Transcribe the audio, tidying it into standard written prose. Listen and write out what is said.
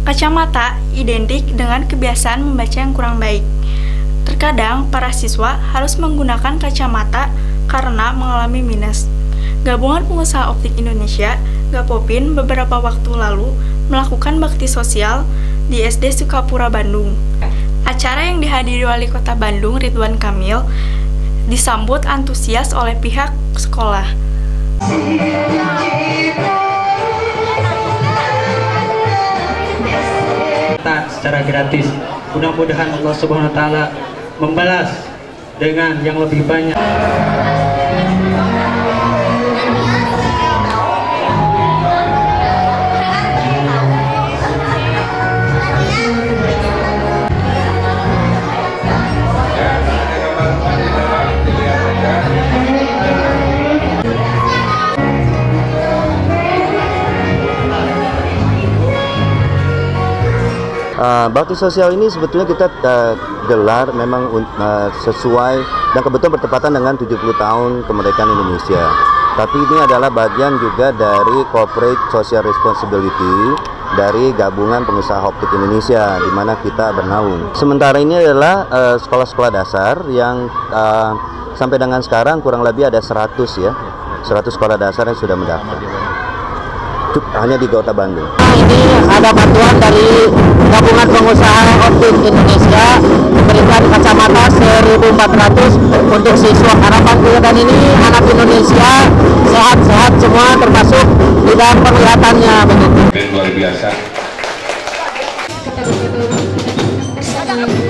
Kacamata identik dengan kebiasaan membaca yang kurang baik. Terkadang, para siswa harus menggunakan kacamata karena mengalami minus. Gabungan Pengusaha Optik Indonesia, Gapopin, beberapa waktu lalu melakukan bakti sosial di SD Sukapura, Bandung. Acara yang dihadiri Wali Kota Bandung, Ridwan Kamil, disambut antusias oleh pihak sekolah. Secara gratis. Mudah-mudahan Allah Subhanahu wa taala membalas dengan yang lebih banyak. Bakti sosial ini sebetulnya kita gelar memang sesuai dan kebetulan bertepatan dengan 70 tahun kemerdekaan Indonesia. Tapi ini adalah bagian juga dari corporate social responsibility dari Gabungan Pengusaha Optik Indonesia, di mana kita bernaung. Sementara ini adalah sekolah-sekolah dasar yang sampai dengan sekarang kurang lebih ada 100 ya, 100 sekolah dasar yang sudah mendaftar. Hanya di Kota Bandung. Ini ada bantuan dari Gabungan Pengusaha Optik Indonesia memberikan kacamata 1.400 untuk siswa. Harapan kegiatan ini anak Indonesia sehat-sehat semua, termasuk tidak penglihatannya begitu. Luar biasa.